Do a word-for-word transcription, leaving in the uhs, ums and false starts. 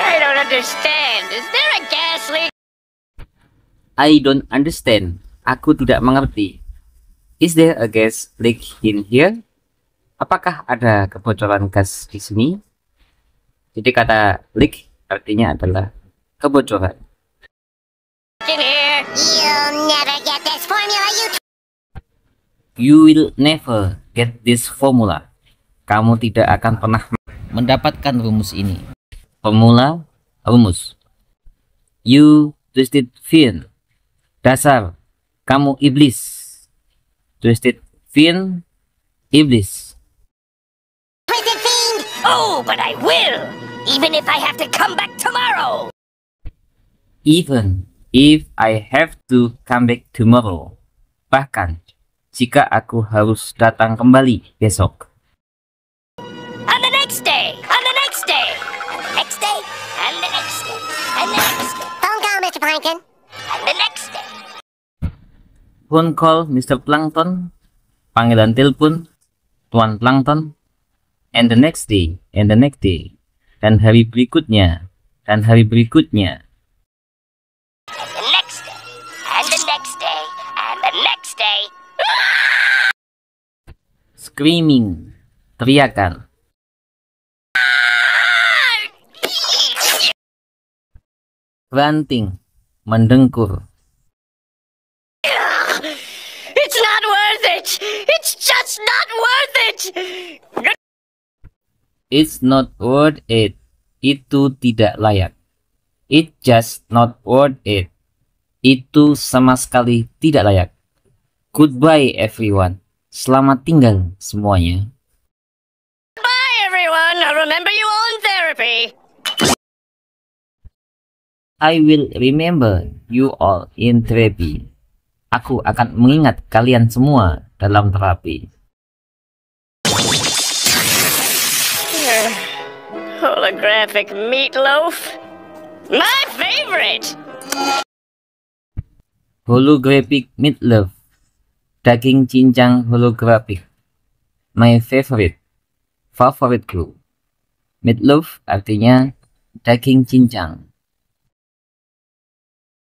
I don't understand. Is there a gas leak? I don't understand. Aku tidak mengerti. Is there a gas leak in here? Apakah ada kebocoran gas di sini? Jadi kata leak artinya adalah kebocoran. In here. You'll never get this formula, you... You will never get this formula. Kamu tidak akan pernah mendapatkan rumus ini. Formula, rumus. You twisted fiend. Dasar, kamu iblis. Twisted fiend, iblis. Twisted fiend! Oh, but I will. Even if I have to come back tomorrow. Even if I have to come back tomorrow. Bahkan jika aku harus datang kembali besok. On the next day. On the next day. And the next day, And the next day. And the next day. phone call, Mister Plankton. And the next day. Phone call Mister Plankton. Panggilan telepon Tuan Plankton. And the next day. And the next day. Dan hari berikutnya. Dan hari berikutnya. And the next day. And the next day. And the next day. Screaming. Teriakan. Ranting. Mendengkur. It's not worth it. It's just not worth it. It's not worth it. Itu tidak layak. It's just not worth it. Itu sama sekali tidak layak. Goodbye everyone. Selamat tinggal semuanya. Bye, everyone. I'll remember you all in therapy. I will remember you all in therapy. Aku akan mengingat kalian semua dalam terapi. Holographic meatloaf. My favorite. Holographic meatloaf. Daging cincang holographic. My favorite. Favoritku. Meatloaf artinya daging cincang.